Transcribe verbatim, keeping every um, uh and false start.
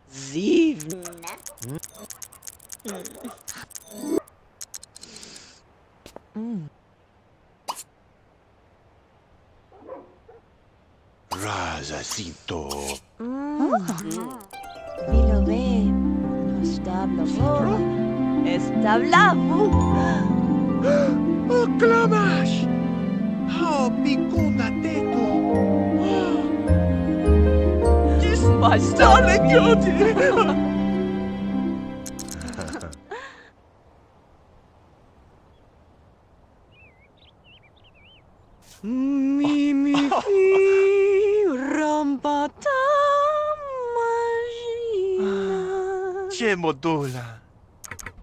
Zivna. Mm. Razacito. Bilo ve. Stablo. Establavu. Oklamash! How pikuna teto! This my darling beauty. Mi mi mi rampata magina. Che modula.